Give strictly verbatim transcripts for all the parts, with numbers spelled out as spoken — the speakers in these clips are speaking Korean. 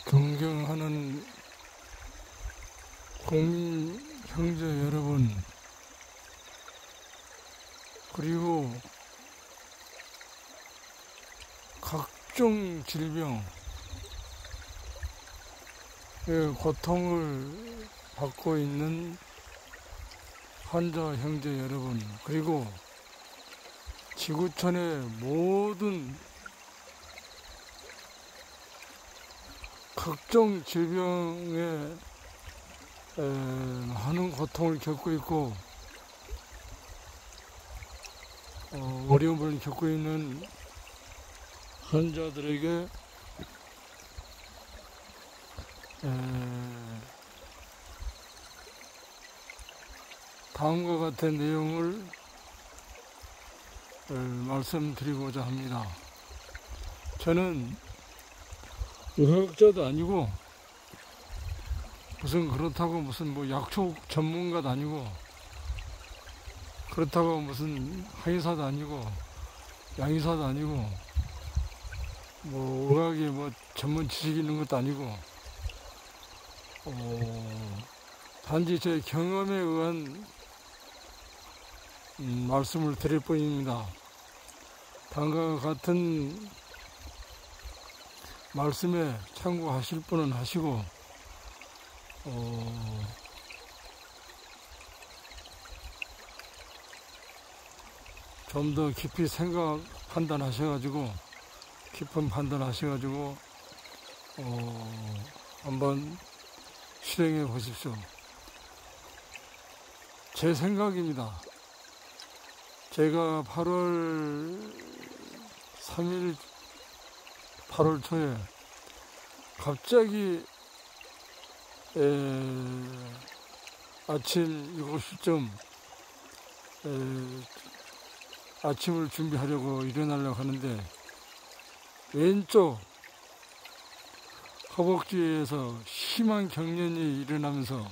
존경하는 국민 형제 여러분, 그리고 각종 질병의 고통을 받고 있는 환자 형제 여러분, 그리고 지구촌의 모든 각종 질병에 에, 많은 고통을 겪고 있고 어, 어려움을 겪고 있는 환자들에게 에, 다음과 같은 내용을 에, 말씀드리고자 합니다. 저는 의학자도 아니고 무슨 그렇다고 무슨 뭐 약초 전문가도 아니고 그렇다고 무슨 한의사도 아니고 양의사도 아니고 뭐 의학에 뭐 전문 지식이 있는 것도 아니고 어, 단지 제 경험에 의한 음, 말씀을 드릴 뿐입니다. 다음과 같은 말씀에 참고하실 분은 하시고 어, 좀 더 깊이 생각 판단하셔가지고 깊은 판단하셔가지고 어, 한번 실행해 보십시오. 제 생각입니다. 제가 팔월 삼일 팔월 초에 갑자기 에, 아침 일곱 시쯤 에, 아침을 준비하려고 일어나려고 하는데 왼쪽 허벅지에서 심한 경련이 일어나면서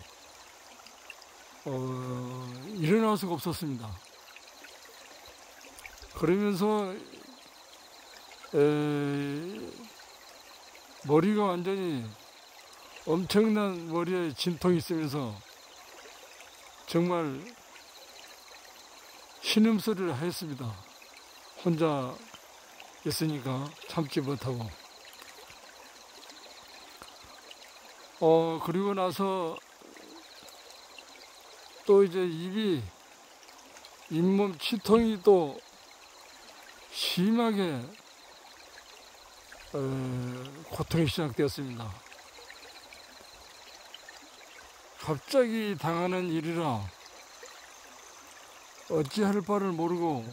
어, 일어날 수가 없었습니다. 그러면서 에, 머리가 완전히 엄청난 머리에 진통이 있으면서 정말 신음소리를 하였습니다. 혼자 있으니까 참지 못하고. 어, 그리고 나서 또 이제 입이, 잇몸 치통이 또 심하게 어, 고통이 시작되었습니다. 갑자기 당하는 일이라 어찌할 바를 모르고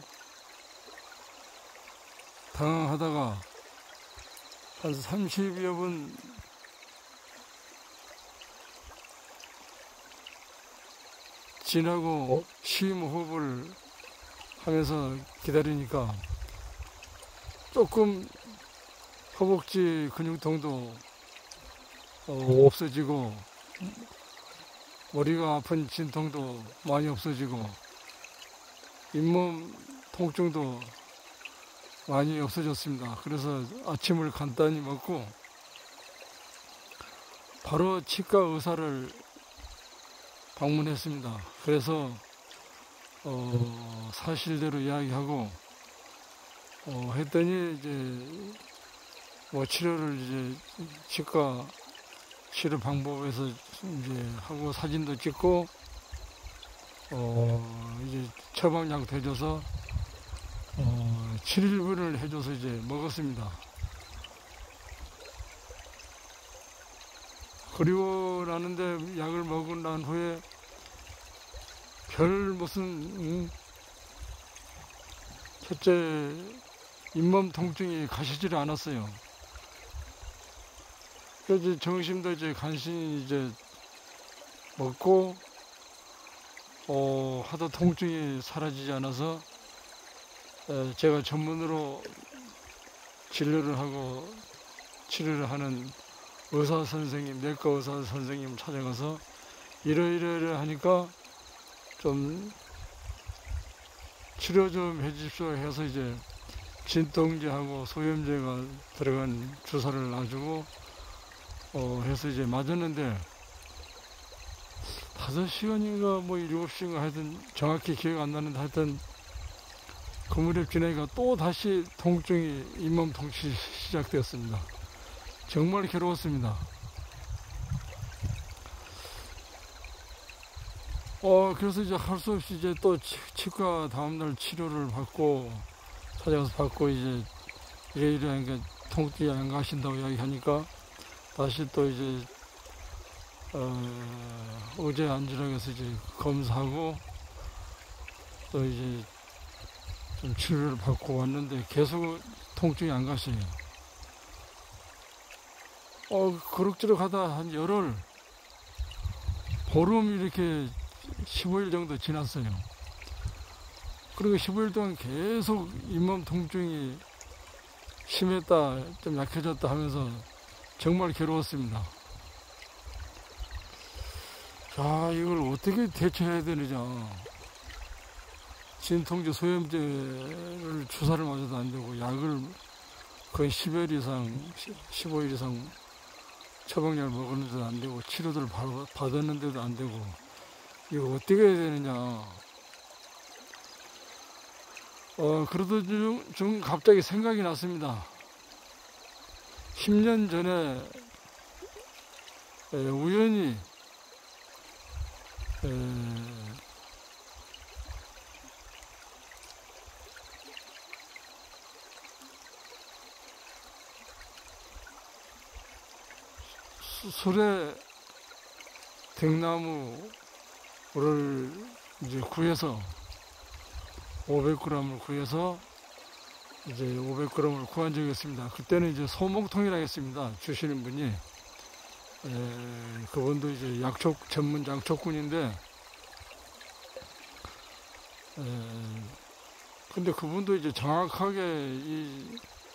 당황하다가 한 삼십여 분 지나고 심호흡을 하면서 기다리니까 조금 허벅지 근육통도 어, 없어지고 머리가 아픈 진통도 많이 없어지고 잇몸 통증도 많이 없어졌습니다. 그래서 아침을 간단히 먹고 바로 치과 의사를 방문했습니다. 그래서 어, 사실대로 이야기하고 어, 했더니 이제 뭐 치료를 이제 치과 치료 방법에서 이제 하고 사진도 찍고 어 이제 처방약도 해줘서 어 칠 일분을 해줘서 이제 먹었습니다. 그리고 나는데 약을 먹고 난 후에 별 무슨 음, 첫째 잇몸 통증이 가시질 않았어요. 그래서 점심도 이제 간신히 이제 먹고, 어, 하도 통증이 사라지지 않아서, 에, 제가 전문으로 진료를 하고 치료를 하는 의사 선생님, 내과 의사 선생님 찾아가서 이러이러 하니까 좀 치료 좀 해주십시오 해서 이제 진통제하고 소염제가 들어간 주사를 놔주고 어, 해서 이제 맞았는데, 다섯 시간인가, 뭐, 일곱 시간인가 하여튼, 정확히 기억 안 나는데, 하여튼, 그 무렵 지나니까 또 다시 통증이, 잇몸 통증이 시작되었습니다. 정말 괴로웠습니다. 어, 그래서 이제 할 수 없이 이제 또 치- 치과 다음날 치료를 받고, 찾아가서 받고, 이제, 이래 이래 하니까 통증이 안 가신다고 이야기하니까, 다시 또 이제, 어, 어제 안지락에서 이제 검사하고, 또 이제 좀 치료를 받고 왔는데, 계속 통증이 안 가셔요. 어, 그럭저럭 하다 한 열흘, 보름 이렇게 십오 일 정도 지났어요. 그리고 십오 일 동안 계속 잇몸 통증이 심했다, 좀 약해졌다 하면서 정말 괴로웠습니다. 자, 이걸 어떻게 대처해야 되느냐. 진통제, 소염제를 주사를 맞아도 안 되고, 약을 거의 십 일 이상, 십오 일 이상 처방약을 먹었는데도 안 되고, 치료를 받았는데도 안 되고, 이거 어떻게 해야 되느냐. 어, 그러던 중, 중 갑자기 생각이 났습니다. 십 년 전에 에, 우연히 에, 수- 수레 등나무를 이제 구해서 오백 그램을 구해서 이제 오백 그램을 구한 적이 있습니다. 그때는 이제 소목통이라 했습니다. 주시는 분이. 에, 그분도 이제 약초, 전문 약초꾼인데, 에, 근데 그분도 이제 정확하게 이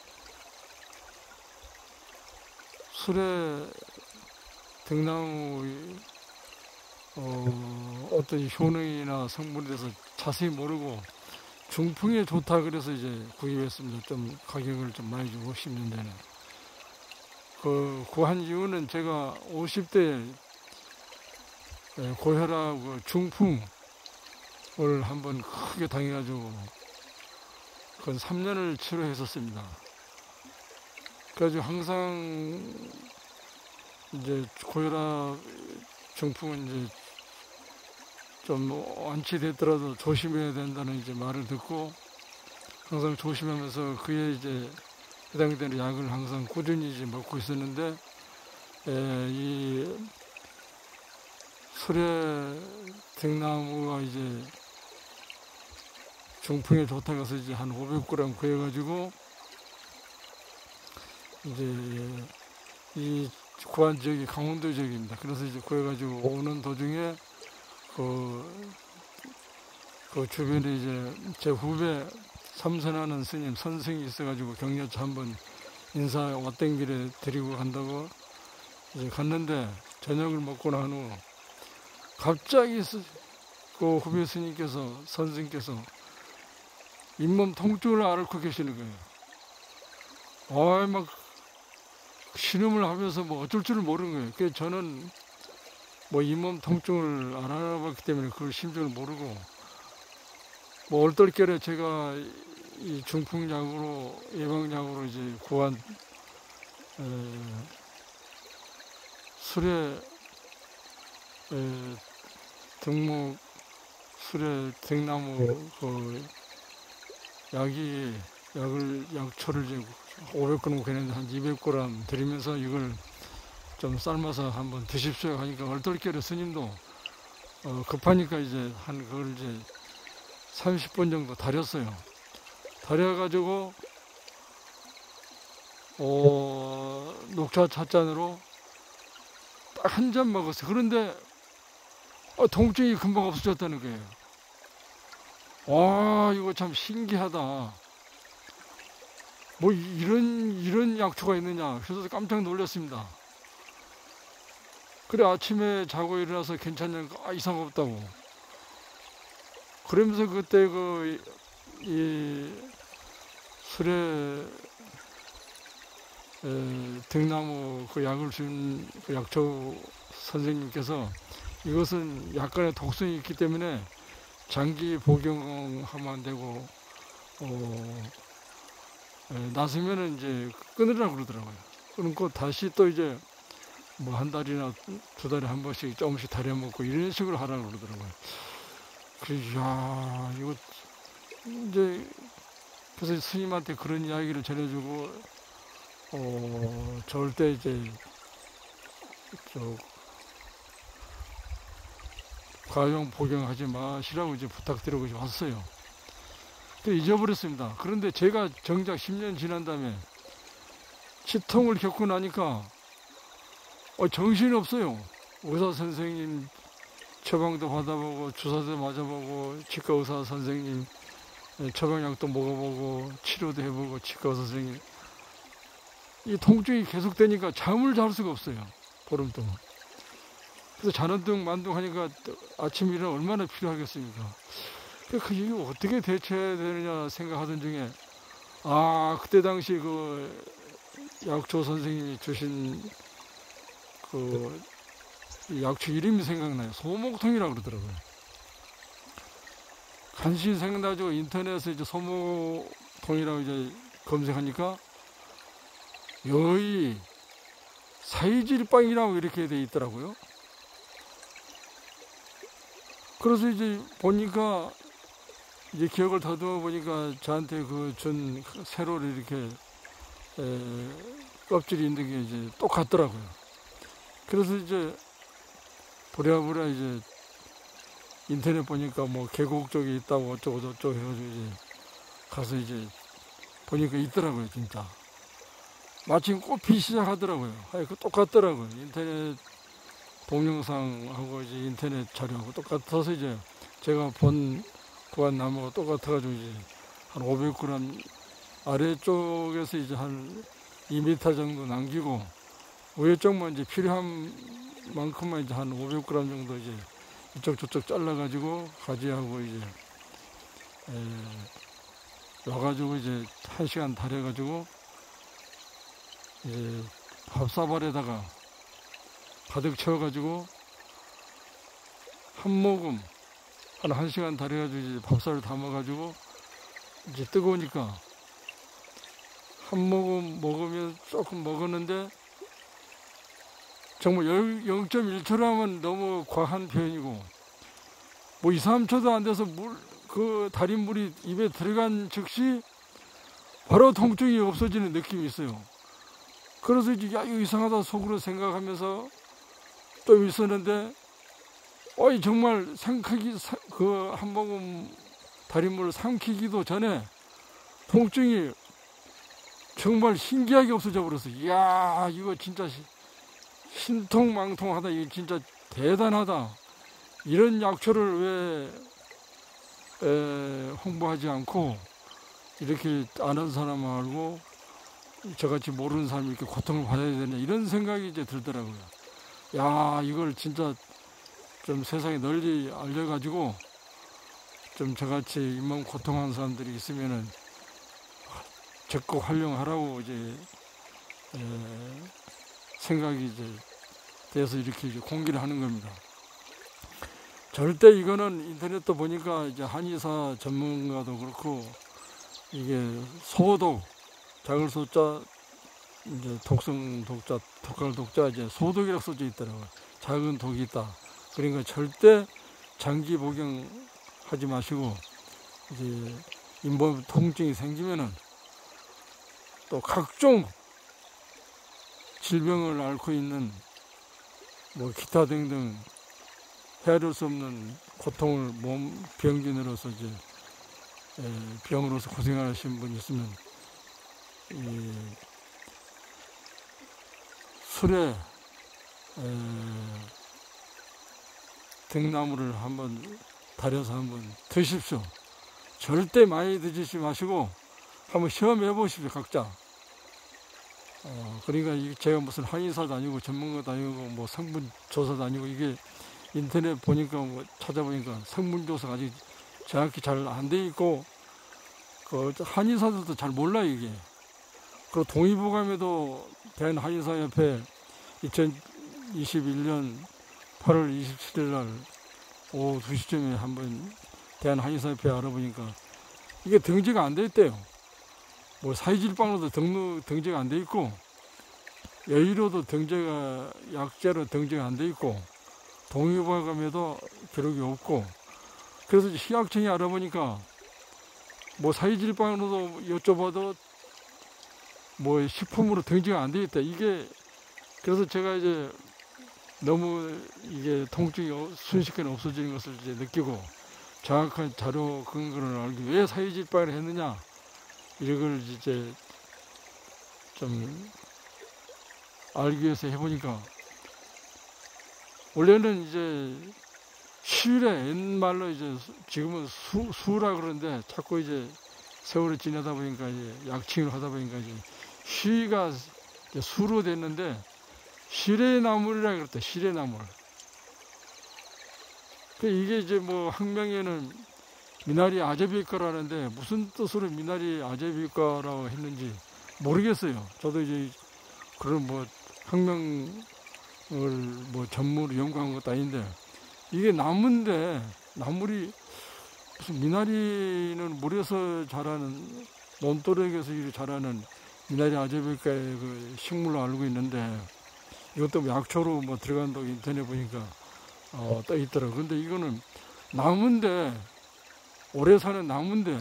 수레 등나무 어, 어떤 효능이나 성분에 대해서 자세히 모르고 중풍에 좋다 그래서 이제 구입했습니다. 좀 가격을 좀 많이 주고 십 년 전에. 그 구한 이유는 제가 오십 대 고혈압 그 중풍을 한번 크게 당해가지고 그건 삼 년을 치료했었습니다. 그래가지고 항상 이제 고혈압 중풍은 이제 좀 완치됐더라도 조심해야 된다는 이제 말을 듣고 항상 조심하면서 그에 이제 해당되는 약을 항상 꾸준히 이제 먹고 있었는데, 에, 이 수레 등나무가 이제 중풍에 좋다고 해서 이제 한 오백 그램 구해가지고 이제 이 구한 지역이 강원도 지역입니다. 그래서 이제 구해가지고 오는 도중에 그, 그 주변에 이제 제 후배 삼선하는 스님 선생이 있어가지고 격려차 한번 인사 왔던 길에 데리고 간다고 이제 갔는데 저녁을 먹고 난 후 갑자기 그 후배 스님께서 선생께서 잇몸 통증을 앓고 계시는 거예요. 아, 막 신음을 하면서 뭐 어쩔 줄을 모르는 거예요. 그래서 저는 뭐 잇몸 통증을 안 알아봤기 때문에 그걸 심정을 모르고 뭐 얼떨결에 제가 이 중풍약으로 예방약으로 이제 구한 에, 수레 에, 등목 수레 등나무 그 약이 약을 약초를 이제 오백 그램 구했는데 한 이백 그램 드리면서 이걸 좀 삶아서 한번 드십시오 하니까 얼떨결에 스님도 어, 급하니까 이제 한 그걸 이제 삼십 분 정도 달였어요. 달여가지고 어, 녹차 찻잔으로 딱 한 잔 먹었어요. 그런데 어, 통증이 금방 없어졌다는 거예요. 와, 이거 참 신기하다. 뭐 이런 이런 약초가 있느냐. 그래서 깜짝 놀랐습니다. 그래 아침에 자고 일어나서 괜찮냐니까 아, 이상 없다고. 그러면서 그때 그 이 술에 에, 등나무 그 약을 준 그 약초 선생님께서 이것은 약간의 독성이 있기 때문에 장기 복용하면 안 되고 어, 에, 나서면은 이제 끊으라고 그러더라고요. 끊고 다시 또 이제 뭐 한 달이나 두 달에 한 번씩 조금씩 달여 먹고 이런 식으로 하라고 그러더라고요. 그래서 야 이거 이제 그래서 스님한테 그런 이야기를 전해주고 어 절대 이제 저 과용 복용하지 마시라고 이제 부탁드리고 왔어요. 근데 잊어버렸습니다. 그런데 제가 정작 십 년 지난 다음에 치통을 겪고 나니까 어, 정신이 없어요. 의사 선생님 처방도 받아보고 주사도 맞아보고 치과 의사 선생님 처방약도 먹어보고 치료도 해보고 치과 의사 선생님 이 통증이 계속되니까 잠을 잘 수가 없어요. 보름 동안. 그래서 자는둥 만둥 하니까 아침 일은 얼마나 필요하겠습니까? 그 이거 어떻게 대처해야 되느냐 생각하던 중에 아 그때 당시 그 약초 선생님이 주신 그 약초 이름이 생각나요. 소목통이라고 그러더라고요. 간신히 생각나죠. 인터넷에 이제 소목통이라고 이제 검색하니까 여의 사이질빵이라고 이렇게 돼 있더라고요. 그래서 이제 보니까 이제 기억을 더듬어 보니까 저한테 그 전 세로를 이렇게 에, 껍질이 있는 게 이제 똑같더라고요. 그래서 이제 부랴부랴 이제 인터넷 보니까 뭐 계곡 쪽에 있다고 어쩌고 저쩌고 해가지고 이제 가서 이제 보니까 있더라고요, 진짜. 마침 꼽히 시작하더라고요. 하여 그 똑같더라고요. 인터넷 동영상하고 이제 인터넷 자료하고 똑같아서 이제 제가 본 구한 나무가 똑같아가지고 이제 한 오백 그램 아래쪽에서 이제 한 이 미터 정도 남기고 위에 쪽만 이제 필요한 만큼만 이제 한 오백 그램 정도 이제 이쪽 저쪽 잘라가지고 가지하고 이제 에, 와가지고 이제 한 시간 달여가지고 이제 밥사발에다가 가득 채워가지고 한 모금 한 한 시간 달여가지고 이제 밥살을 담아가지고 이제 뜨거우니까 한 모금 먹으면 조금 먹었는데 정말 영 점 일 초라면 너무 과한 표현이고 뭐 이, 삼 초도 안 돼서 물, 그 달인 물이 입에 들어간 즉시 바로 통증이 없어지는 느낌이 있어요. 그래서 이제 야 이거 이상하다 속으로 생각하면서 좀 있었는데 어이 정말 삼키기 그 한 모금 달인물을 삼키기도 전에 통증이 정말 신기하게 없어져 버렸어. 이야 이거 진짜 신통망통하다. 이거 진짜 대단하다. 이런 약초를 왜 에, 홍보하지 않고 이렇게 아는 사람 말고 저같이 모르는 사람이 이렇게 고통을 받아야 되냐 이런 생각이 이제 들더라고요. 야 이걸 진짜 좀 세상에 널리 알려가지고 좀 저같이 잇몸 고통하는 사람들이 있으면은 적극 활용하라고 이제 에, 생각이 이제 돼서 이렇게 이제 공개를 하는 겁니다. 절대 이거는 인터넷도 보니까 이제 한의사 전문가도 그렇고 이게 소독 작을 소자 이제 독성 독자 독할 독자 이제 소독이라고 써져 있더라고요. 작은 독이 있다. 그러니까 절대 장기 복용하지 마시고 이제 잇몸 통증이 생기면은 또 각종 질병을 앓고 있는 뭐 기타 등등 헤아릴 수 없는 고통을 몸 병진으로서 이제 병으로서 고생하시는 분이 있으면 이 술에 에 등나무를 한번 달여서 한번 드십시오. 절대 많이 드시지 마시고 한번 시험해 보십시오, 각자. 어, 그러니까 제가 무슨 한의사도 아니고 전문가도 아니고 뭐 성분 조사도 아니고 이게 인터넷 보니까 뭐 찾아보니까 성분 조사가 아직 정확히 잘 안 돼 있고 그 한의사들도 잘 몰라요, 이게. 그리고 동의보감에도 대한한의사협회 이천이십일 년 팔월 이십칠일 날 오후 두 시쯤에 한번 대한한의사협회 알아보니까 이게 등재가 안 돼 있대요. 뭐 사회질방으로도 등록, 등재가 안 돼 있고, 여의로도 등재가, 약재로 등재가 안 돼 있고, 동의보감에도 기록이 없고, 그래서 식약청이 알아보니까 뭐 사회질방으로도 여쭤봐도 뭐 식품으로 등재가 안 돼 있다. 이게, 그래서 제가 이제 너무 이게 통증이 순식간에 없어지는 것을 이제 느끼고, 정확한 자료 근거를 알기 위해 왜 사회질방을 했느냐, 이걸 이제 좀 알기 위해서 해보니까, 원래는 이제 시일에 옛말로 이제 지금은 수, 수라 그러는데 자꾸 이제 세월이 지나다 보니까 이제 약칭을 하다 보니까 이제 시가 이제 수로 됐는데, 시래나물이라 그랬다. 시래나물. 그 이게 이제 뭐 학명에는 미나리 아제비과라는데 무슨 뜻으로 미나리 아제비과라고 했는지 모르겠어요. 저도 이제 그런 뭐 학명을 뭐 전문으로 연구한 것도 아닌데, 이게 나무인데, 나물이 무슨 미나리는 물에서 자라는, 논두렁에서 자라는 미나리 아제비과의 그 식물로 알고 있는데, 이것도 뭐 약초로 뭐 들어간다고 인터넷 보니까 어, 떠 있더라고. 근데 이거는 나무인데, 오래 사는 나무인데,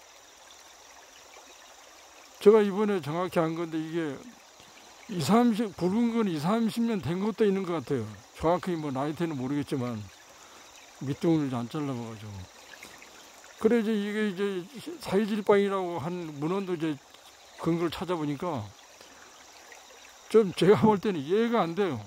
제가 이번에 정확히 안 건데 이게 이십, 삼십, 붉은 건 이십, 삼십 년 된 것도 있는 것 같아요. 정확히 뭐 나이테는 모르겠지만 밑둥을 안 잘라봐가지고. 그래 이제 이게 이제 사회질방이라고 한 문헌도 이제 근거를 찾아보니까 좀 제가 볼 때는 이해가 안 돼요.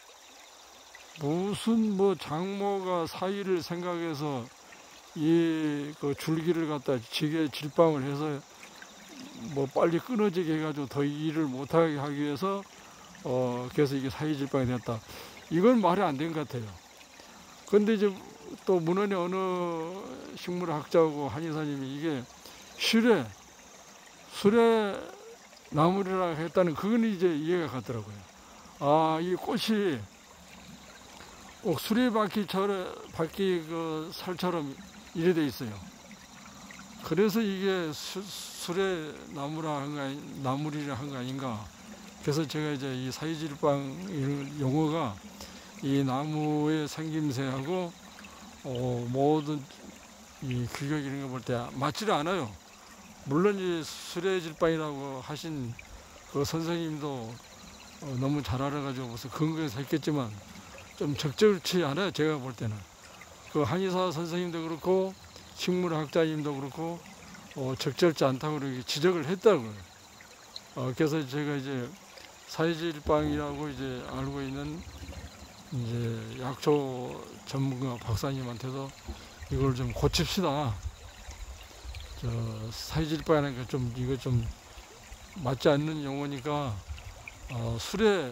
무슨 뭐 장모가 사위를 생각해서 이 그 줄기를 갖다 지게 질방을 해서 뭐 빨리 끊어지게 해가지고 더 일을 못하게 하기 위해서 어 그래서 이게 사회질방이 되었다. 이건 말이 안 된 것 같아요. 그런데 이제 또 문헌의 어느 식물학자하고 한의사님이 이게 실에 수레 나물이라 했다는, 그건 이제 이해가 가더라고요. 아, 이 꽃이 꼭 수레바퀴처럼, 바퀴 그 살처럼 이래 돼 있어요. 그래서 이게 수, 수레 나무라 한 거, 아니, 나물이라 한 거 아닌가. 그래서 제가 이제 이 사회질방 용어가 이 나무의 생김새하고 어, 모든 이 규격 이런 거 볼 때 맞지를 않아요. 물론 이 수레질방이라고 하신 그 선생님도 어, 너무 잘 알아가지고 무슨 근거에서 했겠지만 좀 적절치 않아요. 제가 볼 때는. 그 한의사 선생님도 그렇고 식물학자님도 그렇고 어, 적절치 않다고 그렇게 지적을 했다고요. 어, 그래서 제가 이제 사회질방이라고 이제 알고 있는 이제 약초 전문가 박사님한테도 이걸 좀 고칩시다. 저 사회질방이라는 게 좀 이거 좀 맞지 않는 용어니까 어, 수레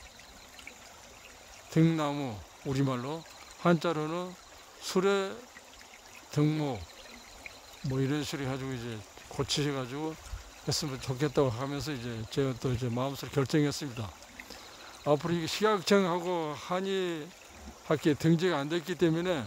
등나무, 우리말로 한자로는 수레 등목 뭐 이런 식으로 해가지고 이제 고치셔가지고 했으면 좋겠다고 하면서 이제 제가 또 이제 마음속으로 결정했습니다. 앞으로 이게 식약청하고 한의학회 등재가 안 됐기 때문에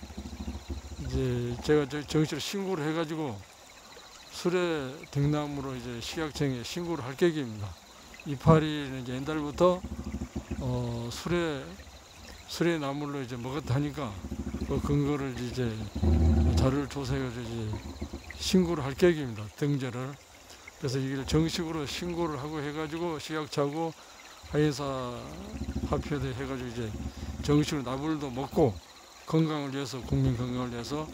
이제 제가 정식으로 신고를 해가지고 수레 등나무로 이제 식약청에 신고를 할 계획입니다. 이파리는 이제 옛날부터 어 수레 수레 나물로 이제 먹었다 하니까 그 근거를 이제 자료를 조사해가지고 이제 신고를 할 계획입니다. 등재를. 그래서 이걸 정식으로 신고를 하고 해가지고 식약처하고 한의사 합의도 해가지고 이제 정식으로 나물도 먹고 건강을 위해서, 국민 건강을 위해서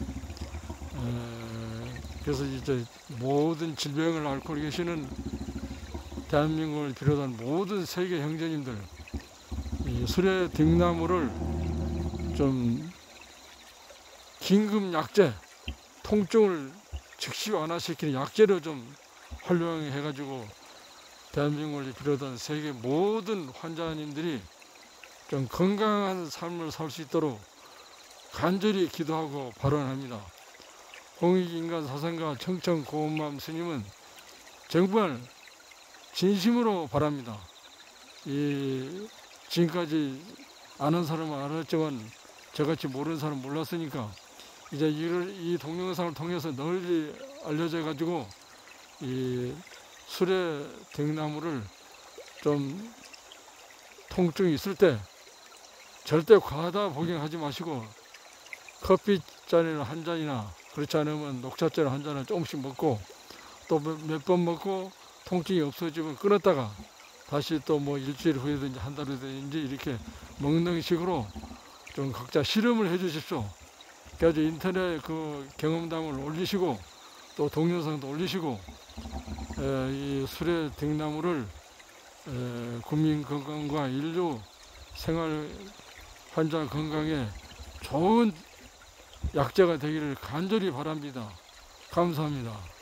에, 그래서 이제 모든 질병을 앓고 계시는 대한민국을 비롯한 모든 세계 형제님들 이 수레 등나무를 좀 긴급 약재, 통증을 즉시 완화시키는 약재로 좀 활용해 해가지고 대한민국을 비롯한 세계 모든 환자님들이 좀 건강한 삶을 살 수 있도록 간절히 기도하고 발언합니다. 홍익인간 사상가 청천고운맘 스님은 정말 진심으로 바랍니다. 이 지금까지 아는 사람은 알았지만 저같이 모르는 사람은 몰랐으니까 이제 이를 이 동영상을 통해서 널리 알려져 가지고 이 수레 등나무를 좀 통증이 있을 때 절대 과다 복용하지 마시고 커피 잔이나 한 잔이나 그렇지 않으면 녹차잔 한 잔을 조금씩 먹고 또 몇 번 먹고 통증이 없어지면 끊었다가 다시 또 뭐 일주일 후에든지 한 달 후에든지 이렇게 먹는 식으로 좀 각자 실험을 해 주십시오. 그래서 인터넷 그 경험담을 올리시고 또 동영상도 올리시고 에, 이 수레 등나무를 에, 국민 건강과 인류 생활 환자 건강에 좋은 약재가 되기를 간절히 바랍니다. 감사합니다.